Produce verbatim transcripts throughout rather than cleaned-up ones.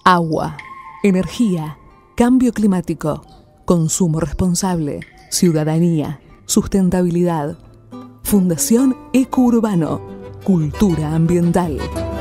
Agua, energía, cambio climático, consumo responsable, ciudadanía, sustentabilidad. Fundación Eco-Urbano, cultura ambiental.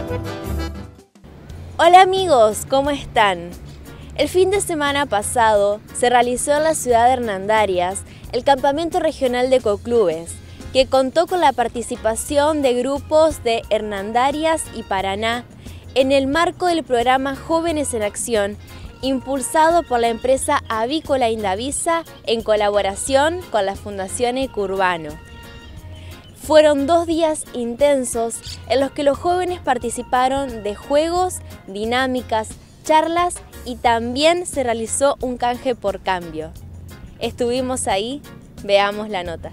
Hola amigos, ¿cómo están? El fin de semana pasado se realizó en la ciudad de Hernandarias el Campamento Regional de Ecoclubes, que contó con la participación de grupos de Hernandarias y Paraná en el marco del programa Jóvenes en Acción, impulsado por la empresa avícola Indavisa en colaboración con la Fundación Eco-Urbano. Fueron dos días intensos en los que los jóvenes participaron de juegos, dinámicas, charlas y también se realizó un canje por cambio. Estuvimos ahí, veamos la nota.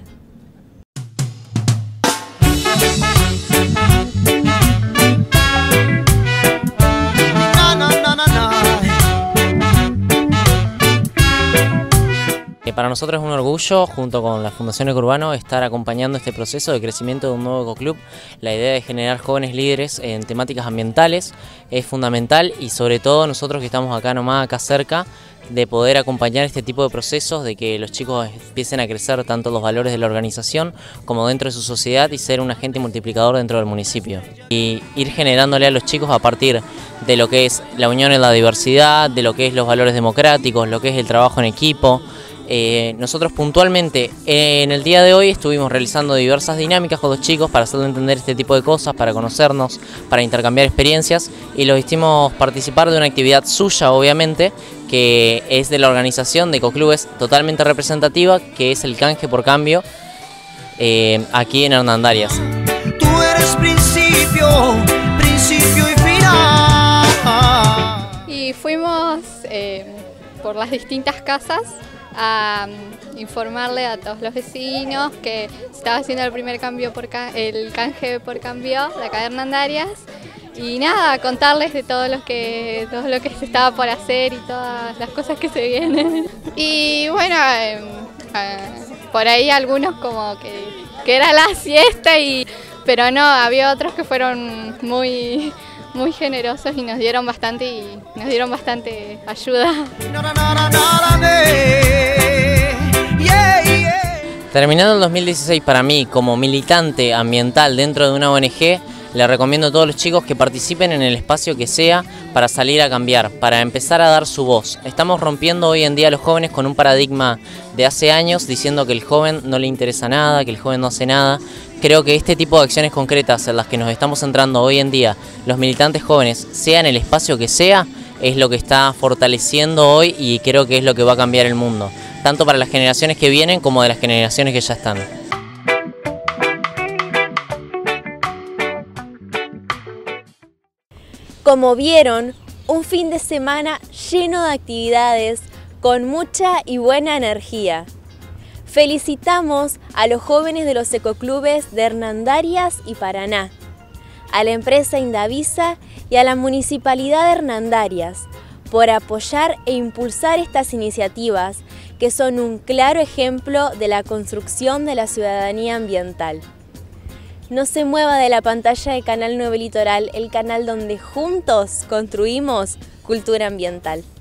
Para nosotros es un orgullo, junto con la Fundación Eco-Urbano, estar acompañando este proceso de crecimiento de un nuevo ecoclub. La idea de generar jóvenes líderes en temáticas ambientales es fundamental y sobre todo nosotros que estamos acá nomás, acá cerca, de poder acompañar este tipo de procesos, de que los chicos empiecen a crecer tanto los valores de la organización como dentro de su sociedad y ser un agente multiplicador dentro del municipio. Y ir generándole a los chicos a partir de lo que es la unión en la diversidad, de lo que es los valores democráticos, lo que es el trabajo en equipo. Eh, nosotros puntualmente eh, en el día de hoy estuvimos realizando diversas dinámicas con los chicos para hacerles entender este tipo de cosas, para conocernos, para intercambiar experiencias y los hicimos participar de una actividad suya, obviamente, que es de la organización de Ecoclubes totalmente representativa, que es el canje por cambio eh, aquí en Hernandarias. Tú eres principio, principio y final. Y fuimos eh, por las distintas casas a um, informarle a todos los vecinos que se estaba haciendo el primer cambio por ca el canje por cambio de acá de Hernandarias y nada, contarles de todo lo que todo lo que se estaba por hacer y todas las cosas que se vienen. Y bueno, eh, eh, por ahí algunos como que, que era la siesta y pero no, había otros que fueron muy muy generosos y nos dieron bastante y nos dieron bastante ayuda. Terminando el dos mil dieciséis, para mí, como militante ambiental dentro de una O N G, le recomiendo a todos los chicos que participen en el espacio que sea para salir a cambiar, para empezar a dar su voz. Estamos rompiendo hoy en día a los jóvenes con un paradigma de hace años diciendo que el joven no le interesa nada, que el joven no hace nada. Creo que este tipo de acciones concretas en las que nos estamos centrando hoy en día los militantes jóvenes, sea en el espacio que sea, es lo que está fortaleciendo hoy y creo que es lo que va a cambiar el mundo, tanto para las generaciones que vienen como de las generaciones que ya están. Como vieron, un fin de semana lleno de actividades, con mucha y buena energía. Felicitamos a los jóvenes de los ecoclubes de Hernandarias y Paraná, a la empresa Indavisa y a la Municipalidad de Hernandarias por apoyar e impulsar estas iniciativas que son un claro ejemplo de la construcción de la ciudadanía ambiental. No se mueva de la pantalla de Canal nueve Litoral, el canal donde juntos construimos cultura ambiental.